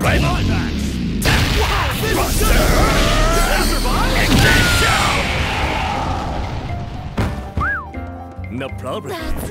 Right on, Max! Wow, Buster! Ignition! No problem. That's